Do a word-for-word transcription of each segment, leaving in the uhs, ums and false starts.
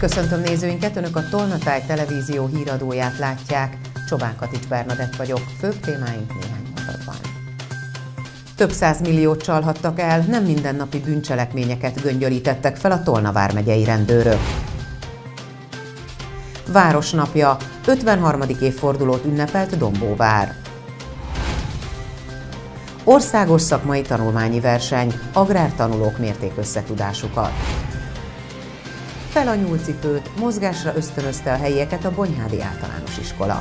Köszöntöm nézőinket, Önök a Tolnatáj televízió híradóját látják. Csobán Katics Bernadett vagyok, főbb témáink néhány mondatban. Több százmilliót csalhattak el, nem mindennapi bűncselekményeket göngyölítettek fel a Tolna vármegyei rendőrök. Városnapja, ötvenharmadik évfordulót ünnepelt Dombóvár. Országos szakmai tanulmányi verseny, agrártanulók mérték összetudásukat. Fel a nyúlcipőt, mozgásra ösztönözte a helyieket a Bonyhádi Általános Iskola.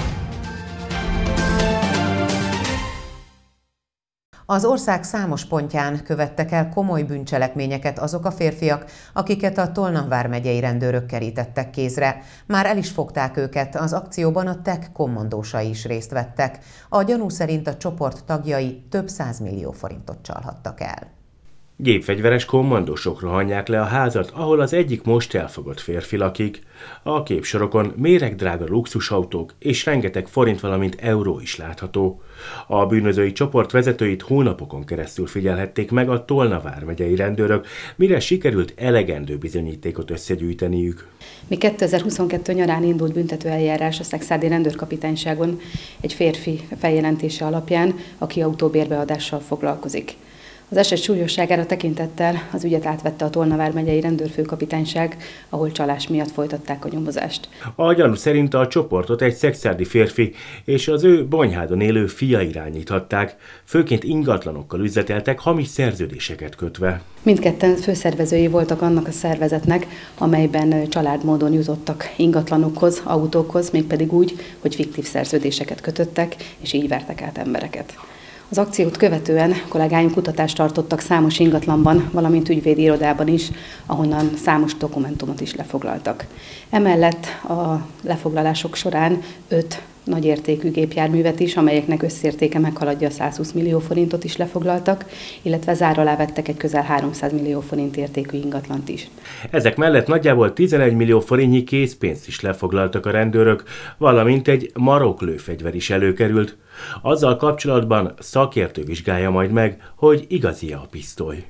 Az ország számos pontján követtek el komoly bűncselekményeket azok a férfiak, akiket a Tolna vármegyei rendőrök kerítettek kézre. Már el is fogták őket, az akcióban a té e ká kommandósai is részt vettek. A gyanú szerint a csoport tagjai több százmillió forintot csalhattak el. Gépfegyveres kommandósok rohanják le a házat, ahol az egyik most elfogott férfi lakik. A képsorokon méregdrága luxusautók és rengeteg forint, valamint euró is látható. A bűnözői csoport vezetőit hónapokon keresztül figyelhették meg a Tolna vármegyei rendőrök, mire sikerült elegendő bizonyítékot összegyűjteniük. Mi kétezer-huszonkettő nyarán indult büntetőeljárás a Szekszárdi rendőrkapitányságon egy férfi feljelentése alapján, aki autóbérbeadással foglalkozik. Az eset súlyosságára tekintettel az ügyet átvette a Tolna vármegyei rendőrfőkapitányság, ahol csalás miatt folytatták a nyomozást. A gyanú szerint a csoportot egy szekszárdi férfi és az ő Bonyhádon élő fia irányíthatták, főként ingatlanokkal üzleteltek, hamis szerződéseket kötve. Mindketten főszervezői voltak annak a szervezetnek, amelyben családmódon jutottak ingatlanokhoz, autókhoz, mégpedig úgy, hogy fiktív szerződéseket kötöttek, és így vertek át embereket. Az akciót követően kollégáim kutatást tartottak számos ingatlanban, valamint ügyvédi irodában is, ahonnan számos dokumentumot is lefoglaltak. Emellett a lefoglalások során öt nagyértékű gépjárművet is, amelyeknek összértéke meghaladja a százhúsz millió forintot is lefoglaltak, illetve zár alá vettek egy közel háromszáz millió forint értékű ingatlant is. Ezek mellett nagyjából tizenegy millió forintnyi készpénzt is lefoglaltak a rendőrök, valamint egy marok lőfegyver is előkerült. Azzal kapcsolatban szakértő vizsgálja majd meg, hogy igazi-e a pisztoly.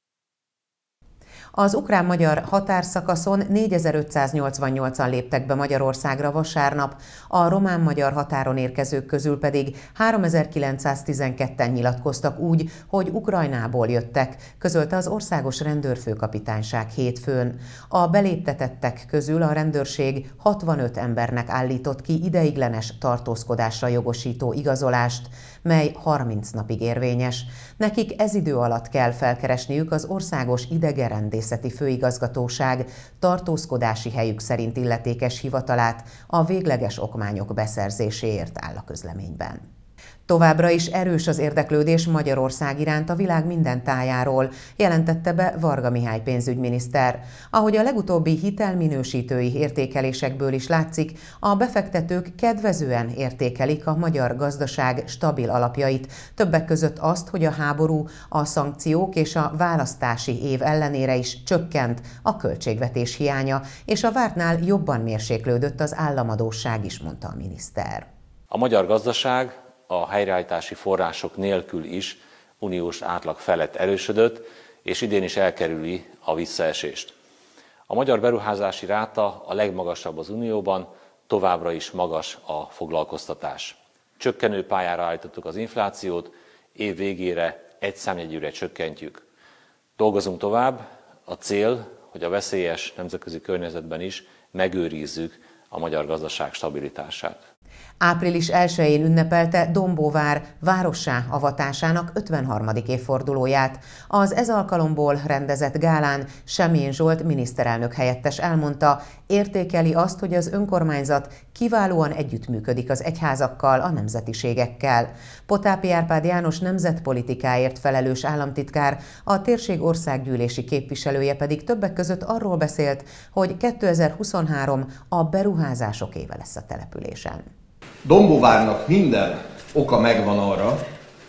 Az ukrán-magyar határszakaszon négyezer-ötszáznyolcvannyolcan léptek be Magyarországra vasárnap, a román-magyar határon érkezők közül pedig háromezer-kilencszáztizenketten nyilatkoztak úgy, hogy Ukrajnából jöttek, közölte az Országos Rendőrfőkapitányság hétfőn. A beléptetettek közül a rendőrség hatvanöt embernek állított ki ideiglenes tartózkodásra jogosító igazolást, mely harminc napig érvényes. Nekik ez idő alatt kell felkeresniük az Országos Idegenrendészeti Főigazgatóság tartózkodási helyük szerint illetékes hivatalát a végleges okmányok beszerzéséért, áll a közleményben. Továbbra is erős az érdeklődés Magyarország iránt a világ minden tájáról, jelentette be Varga Mihály pénzügyminiszter. Ahogy a legutóbbi hitelminősítői értékelésekből is látszik, a befektetők kedvezően értékelik a magyar gazdaság stabil alapjait, többek között azt, hogy a háború, a szankciók és a választási év ellenére is csökkent a költségvetés hiánya, és a vártnál jobban mérséklődött az államadósság is, mondta a miniszter. A magyar gazdaság a helyreállítási források nélkül is uniós átlag felett erősödött, és idén is elkerüli a visszaesést. A magyar beruházási ráta a legmagasabb az Unióban, továbbra is magas a foglalkoztatás. Csökkenő pályára állítottuk az inflációt, év végére egy számjegyűre csökkentjük. Dolgozunk tovább, a cél, hogy a veszélyes nemzetközi környezetben is megőrizzük a magyar gazdaság stabilitását. Április elsején ünnepelte Dombóvár várossá avatásának ötvenharmadik évfordulóját. Az ez alkalomból rendezett gálán Semjén Zsolt miniszterelnök helyettes elmondta, értékeli azt, hogy az önkormányzat kiválóan együttműködik az egyházakkal, a nemzetiségekkel. Potápi Árpád János nemzetpolitikáért felelős államtitkár, a térség országgyűlési képviselője pedig többek között arról beszélt, hogy kétezer-huszonhárom a beruházások éve lesz a településen. Dombóvárnak minden oka megvan arra,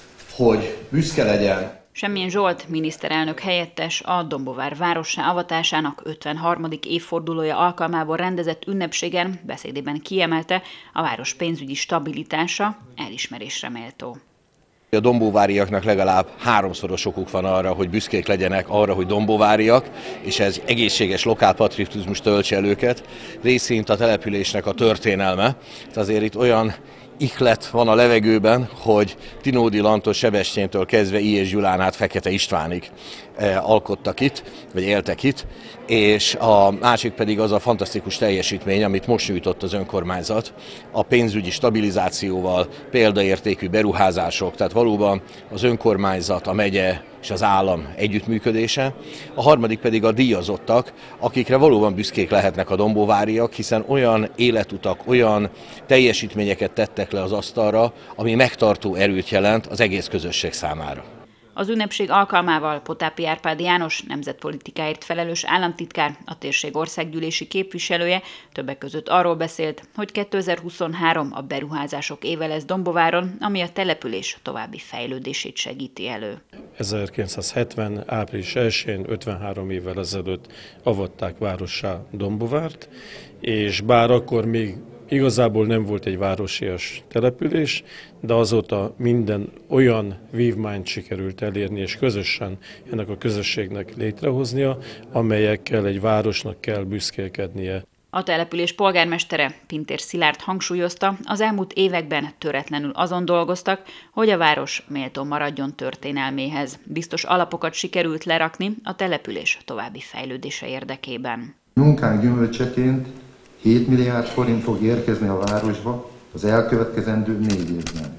hogy büszke legyen. Semjén Zsolt miniszterelnök helyettes a Dombóvár várossá avatásának ötvenharmadik évfordulója alkalmából rendezett ünnepségen beszédében kiemelte, a város pénzügyi stabilitása elismerésre méltó. A dombóváriaknak legalább háromszoros okuk van arra, hogy büszkék legyenek arra, hogy dombóváriak, és ez egészséges lokálpatriotizmus töltse el őket. Részint a településnek a történelme. Azért itt olyan ihlet van a levegőben, hogy Tinódi Lantos Sebestyéntől kezdve I. és Gyulán át Fekete Istvánig alkottak itt, vagy éltek itt, és a másik pedig az a fantasztikus teljesítmény, amit most nyújtott az önkormányzat, a pénzügyi stabilizációval, példaértékű beruházások, tehát valóban az önkormányzat, a megye és az állam együttműködése. A harmadik pedig a díjazottak, akikre valóban büszkék lehetnek a dombóváriak, hiszen olyan életutak, olyan teljesítményeket tettek le az asztalra, ami megtartó erőt jelent az egész közösség számára. Az ünnepség alkalmával Potápi Árpád János, nemzetpolitikáért felelős államtitkár, a térség országgyűlési képviselője többek között arról beszélt, hogy kétezer-huszonhárom a beruházások éve lesz Dombováron, ami a település további fejlődését segíti elő. ezerkilencszázhetven. április elsején, ötvenhárom évvel ezelőtt avatták várossá Dombovárt, és bár akkor még igazából nem volt egy városias település, de azóta minden olyan vívmányt sikerült elérni, és közösen ennek a közösségnek létrehoznia, amelyekkel egy városnak kell büszkélkednie. A település polgármestere, Pintér Szilárd hangsúlyozta, az elmúlt években töretlenül azon dolgoztak, hogy a város méltó maradjon történelméhez. Biztos alapokat sikerült lerakni a település további fejlődése érdekében. Munkánk gyümölcseként hét milliárd forint fog érkezni a városba az elkövetkezendő négy évben.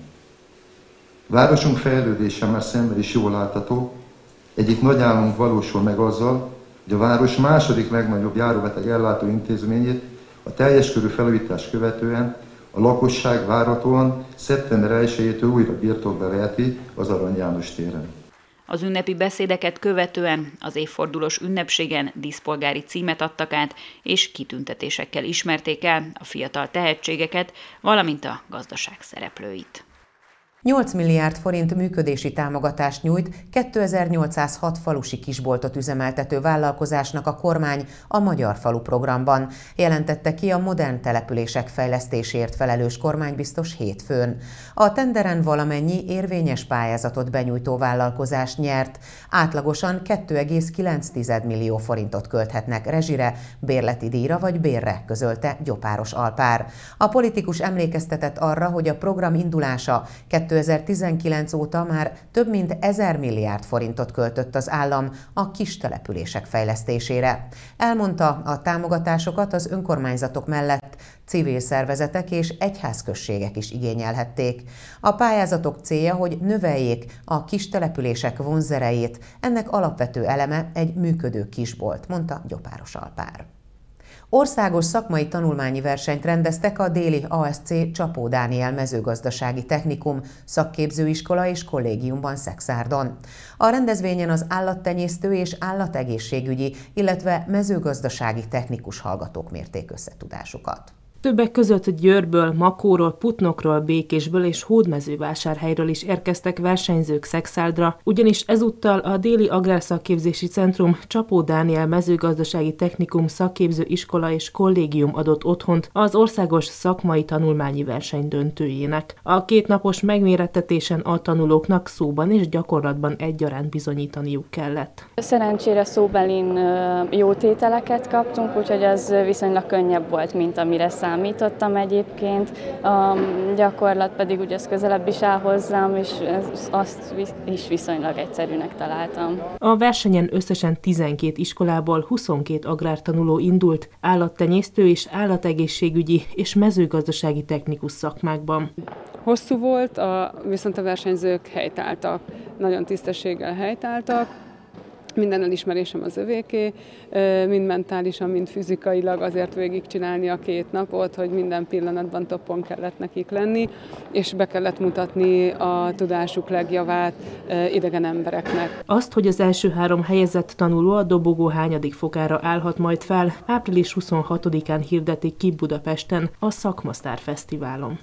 Városunk fejlődése már szemben is jól látható. Egyik nagy álmunk valósul meg azzal, hogy a város második legnagyobb járóbeteg ellátó intézményét a teljes körű felújítás követően a lakosság várhatóan szeptember elsejétől újra birtokba veheti az Arany János téren. Az ünnepi beszédeket követően az évfordulós ünnepségen díszpolgári címet adtak át, és kitüntetésekkel ismerték el a fiatal tehetségeket, valamint a gazdaság szereplőit. nyolc milliárd forint működési támogatást nyújt kétezer-nyolcszázhat falusi kisboltot üzemeltető vállalkozásnak a kormány a Magyar Falu programban, jelentette ki a modern települések fejlesztéséért felelős kormánybiztos hétfőn. A tenderen valamennyi érvényes pályázatot benyújtó vállalkozás nyert, átlagosan két egész kilenc millió forintot költhetnek rezsire, bérleti díjra vagy bérre, közölte Gyopáros Alpár. A politikus emlékeztetett arra, hogy a program indulása kétezer-tizenkilenc óta már több mint ezer milliárd forintot költött az állam a kis települések fejlesztésére. Elmondta, a támogatásokat az önkormányzatok mellett civil szervezetek és egyházközségek is igényelhették. A pályázatok célja, hogy növeljék a kis települések vonzerejét, ennek alapvető eleme egy működő kisbolt, mondta Gyopáros Alpár. Országos szakmai tanulmányi versenyt rendeztek a déli á es cé Csapó Dániel mezőgazdasági technikum, szakképzőiskola és kollégiumban Szekszárdon. A rendezvényen az állattenyésztő és állategészségügyi, illetve mezőgazdasági technikus hallgatók mérték összetudásukat. Többek között Győrből, Makóról, Putnokról, Békésből és Hódmezővásárhelyről is érkeztek versenyzők Szekszárdra, ugyanis ezúttal a Déli Agrárszakképzési Centrum Csapó Dániel mezőgazdasági technikum szakképző iskola és kollégium adott otthont az országos szakmai tanulmányi verseny döntőjének. A kétnapos megmérettetésen a tanulóknak szóban és gyakorlatban egyaránt bizonyítaniuk kellett. Szerencsére szóbelin jó tételeket kaptunk, úgyhogy az viszonylag könnyebb volt, mint amire számítottam. Számítottam egyébként, a gyakorlat pedig ugye az közelebb is áll hozzám, és azt is viszonylag egyszerűnek találtam. A versenyen összesen tizenkét iskolából huszonkét agrártanuló indult, állattenyésztő és állategészségügyi és mezőgazdasági technikus szakmákban. Hosszú volt, a, viszont a versenyzők helytáltak, nagyon tisztességgel helytáltak. Minden elismerésem az övéké, mind mentálisan, mind fizikailag azért végigcsinálni a két napot, hogy minden pillanatban toppon kellett nekik lenni, és be kellett mutatni a tudásuk legjavát idegen embereknek. Azt, hogy az első három helyezett tanuló a dobogó hányadik fokára állhat majd fel, április huszonhatodikán hirdetik ki Budapesten a Szakmasztár Fesztiválon.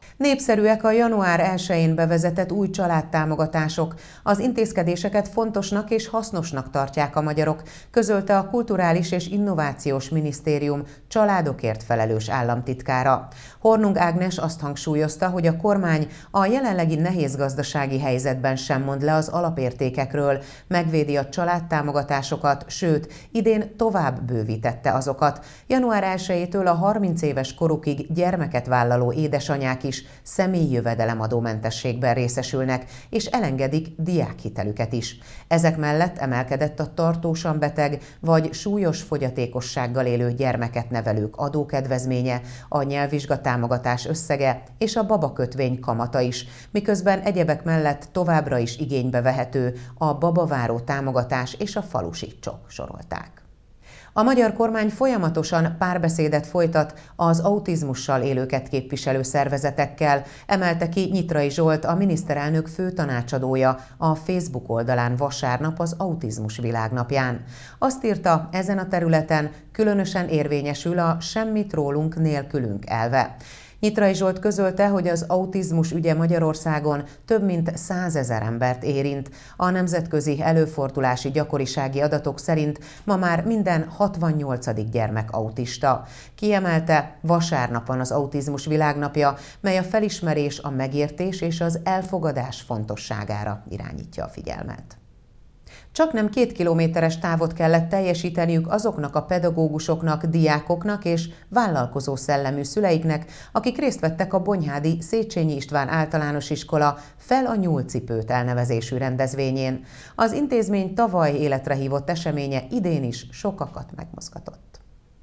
Népszerűek a január elsején bevezetett új családtámogatások. Az intézkedéseket fontosnak és hasznosnak tartják a magyarok, közölte a Kulturális és Innovációs Minisztérium családokért felelős államtitkára. Hornung Ágnes azt hangsúlyozta, hogy a kormány a jelenlegi nehéz gazdasági helyzetben sem mond le az alapértékekről, megvédi a családtámogatásokat, sőt, idén tovább bővítette azokat. január elsejétől a harminc éves korukig gyermeket vállaló édesanyák is személyi jövedelemadómentességben részesülnek, és elengedik diákhitelüket is. Ezek mellett emelkedett a tartósan beteg vagy súlyos fogyatékossággal élő gyermeket nevelők adókedvezménye, a nyelvvizsgatámogatás összege és a babakötvény kamata is, miközben egyebek mellett továbbra is igénybe vehető a babaváró támogatás és a falusi csok, sorolták. A magyar kormány folyamatosan párbeszédet folytat az autizmussal élőket képviselő szervezetekkel, emelte ki Nyitrai Zsolt, a miniszterelnök főtanácsadója a Facebook oldalán vasárnap az Autizmus Világnapján. Azt írta, ezen a területen különösen érvényesül a semmit rólunk nélkülünk elve. Nyitrai Zsolt közölte, hogy az autizmus ügye Magyarországon több mint százezer embert érint. A nemzetközi előfordulási gyakorisági adatok szerint ma már minden hatvannyolcadik gyermek autista. Kiemelte, vasárnap van az Autizmus Világnapja, mely a felismerés, a megértés és az elfogadás fontosságára irányítja a figyelmet. Csaknem két kilométeres távot kellett teljesíteniük azoknak a pedagógusoknak, diákoknak és vállalkozó szellemű szüleiknek, akik részt vettek a Bonyhádi Széchenyi István Általános Iskola Fel a Nyúlcipőt elnevezésű rendezvényén. Az intézmény tavaly életre hívott eseménye idén is sokakat megmozgatott.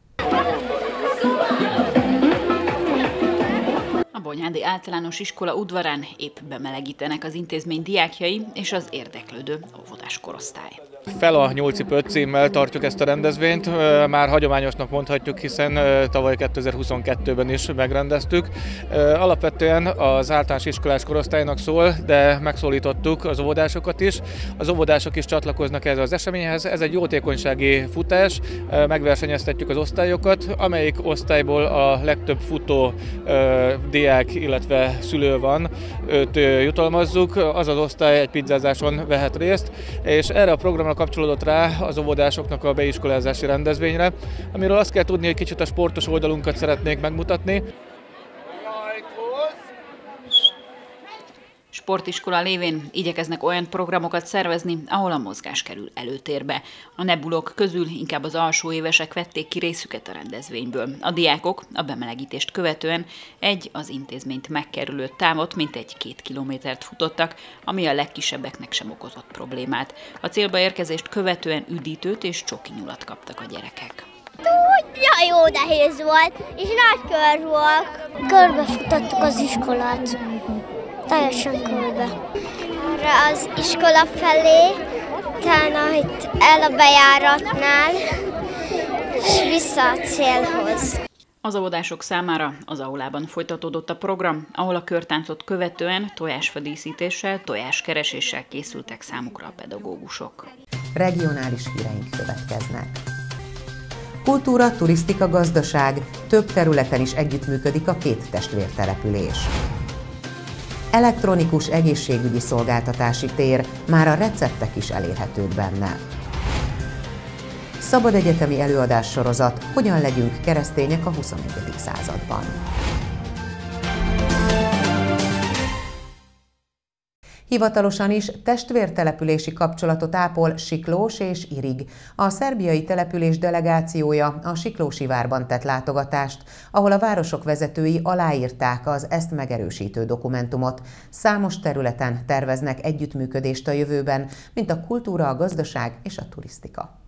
A Bonyhádi Általános Iskola udvarán épp bemelegítenek az intézmény diákjai és az érdeklődő óvodás korosztály. Fel a Nyúlcipőt címmel tartjuk ezt a rendezvényt, már hagyományosnak mondhatjuk, hiszen tavaly kétezer-huszonkettőben is megrendeztük. Alapvetően az általános iskolás korosztálynak szól, de megszólítottuk az óvodásokat is. Az óvodások is csatlakoznak ehhez az eseményhez. Ez egy jótékonysági futás, megversenyeztetjük az osztályokat, amelyik osztályból a legtöbb futó diák, illetve szülő van, őt jutalmazzuk. Az az osztály egy pizzázáson vehet részt, és erre a programra kapcsolódott rá az óvodásoknak a beiskolázási rendezvényre, amiről azt kell tudni, hogy kicsit a sportos oldalunkat szeretnék megmutatni. Sportiskola lévén igyekeznek olyan programokat szervezni, ahol a mozgás kerül előtérbe. A nebulok közül inkább az alsó évesek vették ki részüket a rendezvényből. A diákok a bemelegítést követően egy az intézményt megkerülő távot mintegy két kilométert futottak, ami a legkisebbeknek sem okozott problémát. A célba érkezést követően üdítőt és csoki nyulat kaptak a gyerekek. Ja, jó nehéz volt, és nagy kör volt. Körbefutottuk az iskolát. Teljesen körbe. Arra az iskola felé, utána itt el a bejáratnál, és vissza a célhoz. Az óvodások számára az aulában folytatódott a program, ahol a körtáncot követően tojásfadíszítéssel, tojáskereséssel készültek számukra a pedagógusok. Regionális híreink következnek. Kultúra, turisztika, gazdaság, több területen is együttműködik a két testvértelepülés. Elektronikus egészségügyi szolgáltatási tér, már a receptek is elérhetők benne. Szabad egyetemi előadássorozat, hogyan legyünk keresztények a huszonegyedik században. Hivatalosan is testvértelepülési kapcsolatot ápol Siklós és Irig. A szerbiai település delegációja a Siklósivárban tett látogatást, ahol a városok vezetői aláírták az ezt megerősítő dokumentumot. Számos területen terveznek együttműködést a jövőben, mint a kultúra, a gazdaság és a turisztika.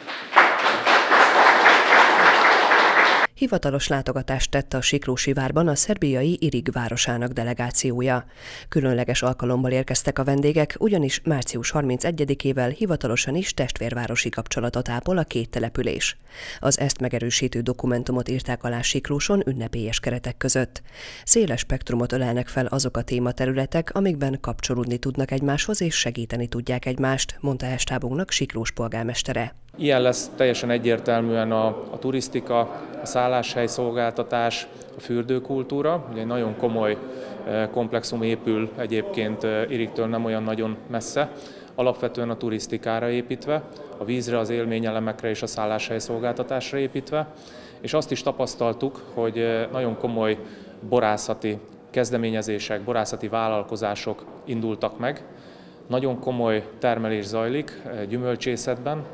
Hivatalos látogatást tett a Siklósivárban a szerbiai Irig városának delegációja. Különleges alkalommal érkeztek a vendégek, ugyanis március harmincegyedikével hivatalosan is testvérvárosi kapcsolatot ápol a két település. Az ezt megerősítő dokumentumot írták alá Siklóson ünnepélyes keretek között. Széles spektrumot ölelnek fel azok a tématerületek, amikben kapcsolódni tudnak egymáshoz és segíteni tudják egymást, mondta estábunknak Siklós polgármestere. Ilyen lesz teljesen egyértelműen a, a turisztika, a szálláshely szolgáltatás, a fürdőkultúra. Ugye egy nagyon komoly komplexum épül egyébként Irigtől nem olyan nagyon messze, alapvetően a turisztikára építve, a vízre, az élményelemekre és a szálláshely szolgáltatásra építve, és azt is tapasztaltuk, hogy nagyon komoly borászati kezdeményezések, borászati vállalkozások indultak meg, nagyon komoly termelés zajlik gyümölcsészetben,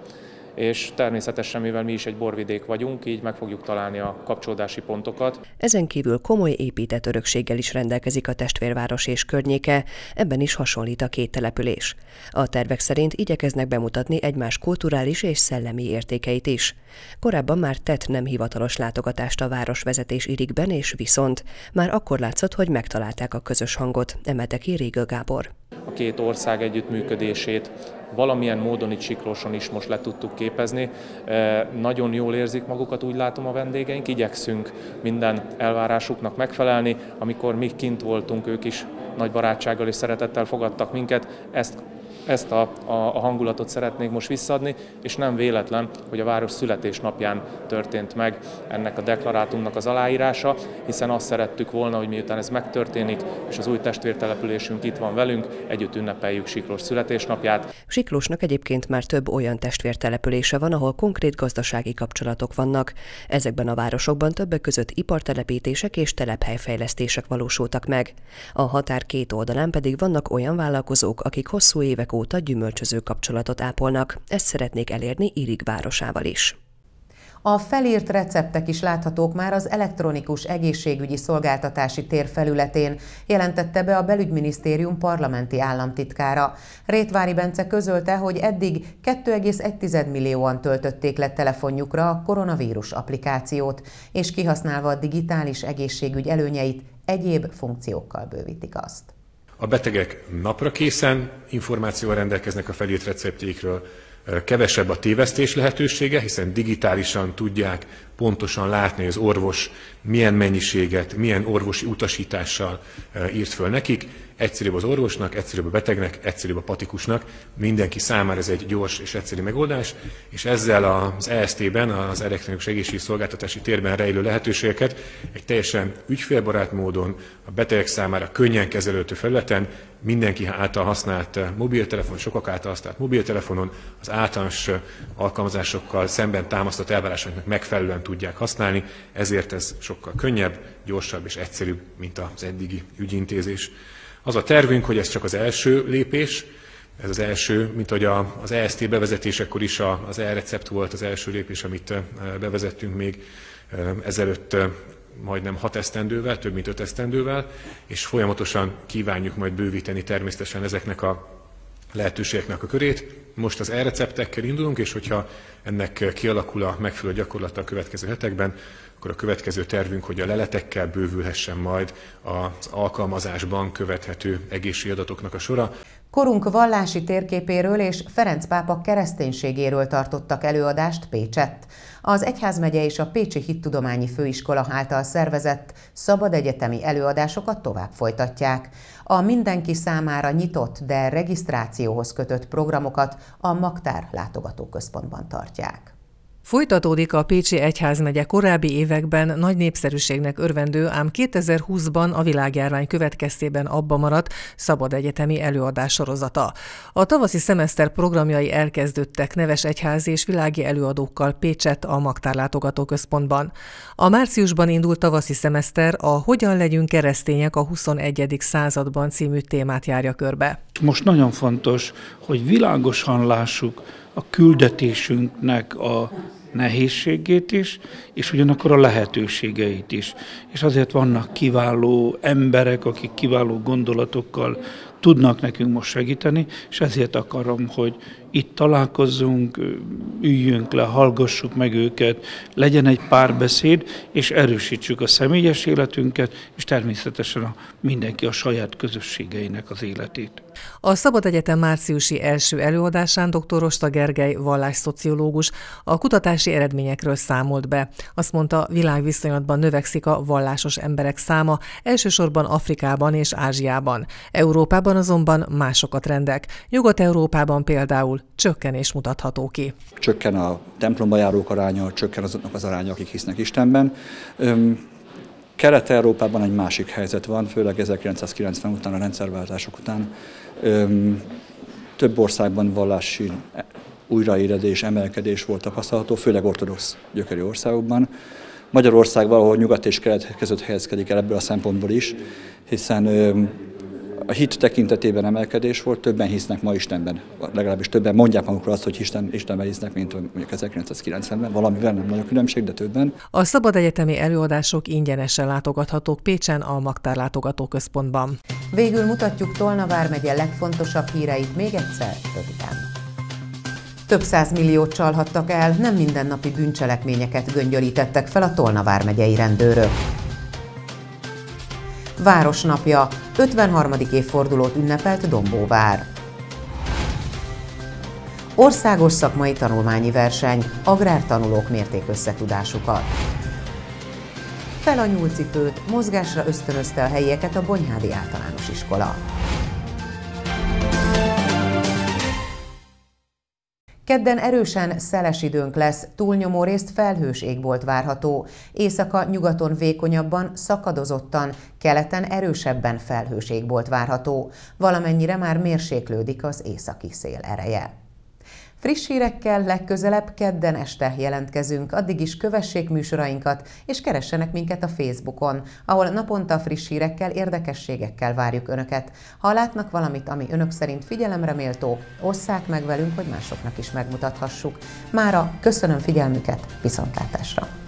és természetesen, mivel mi is egy borvidék vagyunk, így meg fogjuk találni a kapcsolódási pontokat. Ezen kívül komoly épített örökséggel is rendelkezik a testvérváros és környéke, ebben is hasonlít a két település. A tervek szerint igyekeznek bemutatni egymás kulturális és szellemi értékeit is. Korábban már tett nem hivatalos látogatást a városvezetés Irigben, és viszont már akkor látszott, hogy megtalálták a közös hangot, emelte ki Régl Gábor. A két ország együttműködését valamilyen módon itt Siklóson is most le tudtuk képezni. Nagyon jól érzik magukat, úgy látom, a vendégeink, igyekszünk minden elvárásuknak megfelelni. Amikor mi kint voltunk, ők is nagy barátsággal és szeretettel fogadtak minket, ezt Ezt a, a, a hangulatot szeretnék most visszaadni, és nem véletlen, hogy a város születésnapján történt meg ennek a deklarátumnak az aláírása, hiszen azt szerettük volna, hogy miután ez megtörténik, és az új testvértelepülésünk itt van velünk, együtt ünnepeljük Siklós születésnapját. Siklósnak egyébként már több olyan testvértelepülése van, ahol konkrét gazdasági kapcsolatok vannak. Ezekben a városokban többek között ipartelepítések és telephelyfejlesztések valósultak meg. A határ két oldalán pedig vannak olyan vállalkozók, akik hosszú évek óta gyümölcsöző kapcsolatot ápolnak. Ezt szeretnék elérni Irig városával is. A felírt receptek is láthatók már az elektronikus egészségügyi szolgáltatási tér felületén, jelentette be a Belügyminisztérium parlamenti államtitkára. Rétvári Bence közölte, hogy eddig két egész egy millióan töltötték le telefonjukra a koronavírus applikációt, és kihasználva a digitális egészségügy előnyeit, egyéb funkciókkal bővítik azt. A betegek napra készen információval rendelkeznek a felírt receptjeikről, kevesebb a tévesztés lehetősége, hiszen digitálisan tudják pontosan látni, hogy az orvos milyen mennyiséget, milyen orvosi utasítással írt föl nekik. Egyszerűbb az orvosnak, egyszerűbb a betegnek, egyszerűbb a patikusnak. Mindenki számára ez egy gyors és egyszerű megoldás, és ezzel az E S T-ben, az elektronikus egészségügyi szolgáltatási térben rejlő lehetőségeket egy teljesen ügyfélbarát módon, a betegek számára könnyen kezelhető felületen, mindenki által használt mobiltelefon, sokak által használt mobiltelefonon, az általános alkalmazásokkal szemben támasztott elvárásoknak megfelelően tudják használni, ezért ez sokkal könnyebb, gyorsabb és egyszerűbb, mint az eddigi ügyintézés. Az a tervünk, hogy ez csak az első lépés, ez az első, mint hogy az E S T bevezetésekor is az e-recept volt az első lépés, amit bevezettünk még ezelőtt majdnem hat esztendővel, több mint öt esztendővel, és folyamatosan kívánjuk majd bővíteni természetesen ezeknek a lehetőségeknek a körét. Most az e-receptekkel indulunk, és hogyha ennek kialakul a megfelelő gyakorlata a következő hetekben, akkor a következő tervünk, hogy a leletekkel bővülhessen majd az alkalmazásban követhető egészségadatoknak a sora. Korunk vallási térképéről és Ferenc pápa kereszténységéről tartottak előadást Pécsett. Az egyházmegye és a Pécsi Hittudományi Főiskola által szervezett szabad egyetemi előadásokat tovább folytatják. A mindenki számára nyitott, de regisztrációhoz kötött programokat a Magtár látogatóközpontban tartják. Folytatódik a Pécsi Egyházmegye korábbi években nagy népszerűségnek örvendő, ám kétezer-húszban a világjárvány következtében abba maradt szabad egyetemi előadás sorozata. A tavaszi szemeszter programjai elkezdődtek neves egyházi és világi előadókkal Pécsett a Magtár látogatóközpontban. A márciusban indult tavaszi szemeszter a Hogyan legyünk keresztények a huszonegyedik században című témát járja körbe. Most nagyon fontos, hogy világosan lássuk a küldetésünknek a nehézségét is, és ugyanakkor a lehetőségeit is. És azért vannak kiváló emberek, akik kiváló gondolatokkal tudnak nekünk most segíteni, és ezért akarom, hogy itt találkozzunk, üljünk le, hallgassuk meg őket, legyen egy párbeszéd, és erősítsük a személyes életünket, és természetesen a, mindenki a saját közösségeinek az életét. A Szabad Egyetem márciusi első előadásán dr. Rosta Gergely vallásszociológus a kutatási eredményekről számolt be. Azt mondta, világviszonylatban növekszik a vallásos emberek száma, elsősorban Afrikában és Ázsiában. Európában Európában azonban mások a trendek. Nyugat-Európában például csökkenés mutatható ki. Csökken a templomba járók aránya, csökken azoknak az aránya, akik hisznek Istenben. Kelet-Európában egy másik helyzet van, főleg ezerkilencszázkilencven után, a rendszerváltások után. Több országban vallási újraéledés, emelkedés volt tapasztalható, főleg ortodox gyökerű országokban. Magyarország valahol nyugat és kelet között helyezkedik el ebből a szempontból is, hiszen a hit tekintetében emelkedés volt, többen hisznek ma Istenben, legalábbis többen mondják magukról azt, hogy Isten, Istenben hisznek, mint mondjuk ezerkilencszázkilencvenben, valamivel nem nagy a különbség, de többen. A szabad egyetemi előadások ingyenesen látogathatók Pécsen a Magtár látogatóközpontban. Végül mutatjuk Tolna vármegye legfontosabb híreit még egyszer röviden. Több százmilliót csalhattak el, nem mindennapi bűncselekményeket göngyölítettek fel a Tolna vármegyei rendőrök. Városnapja, ötvenharmadik évfordulót ünnepelt Dombóvár. Országos szakmai tanulmányi verseny, agrártanulók mérték összetudásukat. Fel a nyúlcipőt, mozgásra ösztönözte a helyieket a Bonyhádi Általános Iskola. Kedden erősen szeles időnk lesz, túlnyomó részt felhős égbolt várható. Északa nyugaton vékonyabban, szakadozottan, keleten erősebben felhős égbolt várható. Valamennyire már mérséklődik az északi szél ereje. Friss hírekkel legközelebb kedden este jelentkezünk, addig is kövessék műsorainkat, és keressenek minket a Facebookon, ahol naponta friss hírekkel, érdekességekkel várjuk Önöket. Ha látnak valamit, ami Önök szerint figyelemre méltó, osszák meg velünk, hogy másoknak is megmutathassuk. Mára köszönöm figyelmüket, viszontlátásra!